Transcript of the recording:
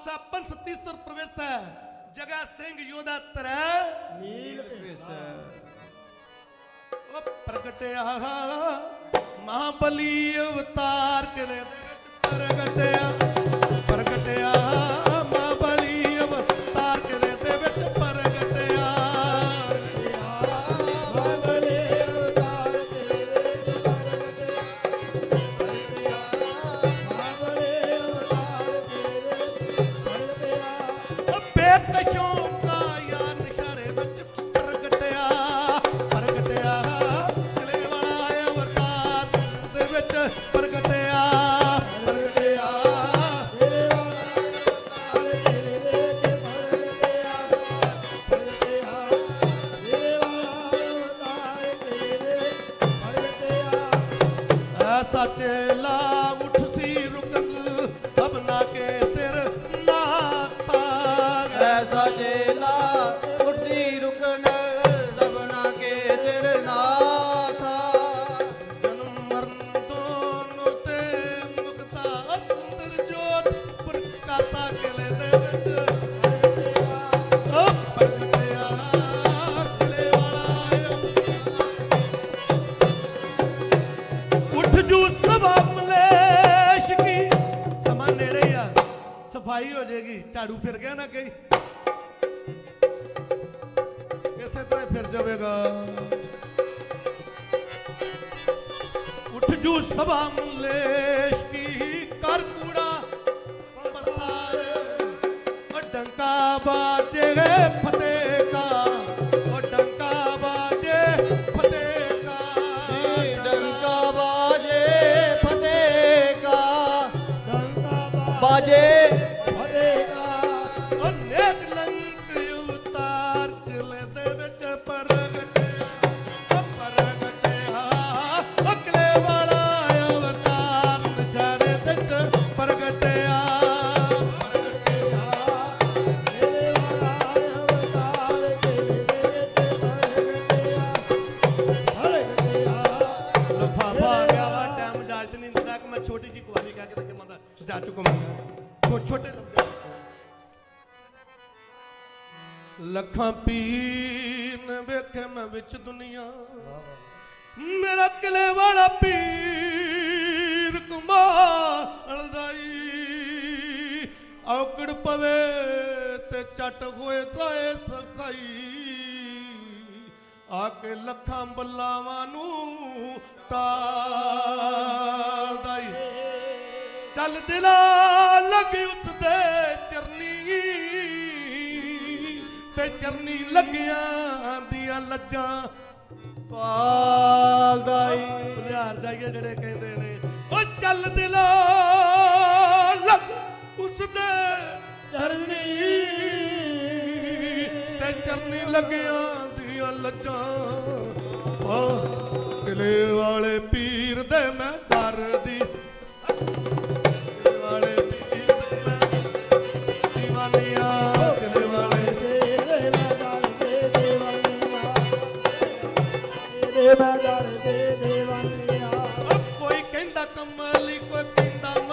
पातशाह पंथ तीसर प्रवेश है जगह सिंह योदा त्रै नील भेस ओ प्रगटिया महाबली अवतार करे प्रगटिया प्रगटिया महाबली अवतार करे दे विच प्रगटिया महाबली अवतार बेकशों का यार निशारे विच प्रगटिया प्रगटिया किले वाला अवतार दे विच प्रगटिया प्रगटिया ऐसा चेला उठ सी रुकन सबना के सिर नाता ऐसा चेला उठी रुकन सबना के सिर नाथा जन्म मरण दोनों से मुक्ता सुंदर जोत प्रकाशा किले दे विच ओ प्रगटिया किले वाला उठ जू सभा मलेश की समा नेड़े आ सफाई हो जाएगी झाड़ू फिर गया ना कहीं कैसे तरह फिर जाएगा उठ जू सभा मलेश की कर कूड़ा बरसार और डंका बाजे फतेह का और डंका बाजे फतेह का डंका बाजे फतेह का बाजे फतेह का और नेक लंक उतार किले दे विच प्रगटिया अगले वाला अवतार नजारे विच प्रगटिया लफाफा आ गया वा टाइम जाच नहीं दिंदा कि मैं छोटी जी कवाली कह के ते मंदा जा चुका मैं छोटे लखां पीर ने वेखे मैं विच दुनिया मेरा किले वाला पीर कुमार दाई औकड़ पवे ते चट होए जाए सखाई आके लखां बल्लावां नू टाल दाई चल दिला लगी उस दे चरनी ते चरनी लगियां दियां लज्जां पाल दाई बुझार जाइए जेड़े कहंदे ने ओ चल दिला लग उस दे चरनी ते चरनी लगियां दियां लज्जां ओ किले वाले पीर दे मैं दर दी वाले पीर दे मैं दीवानिया किले वाले कोई कहंदा कमली कोई कहंदा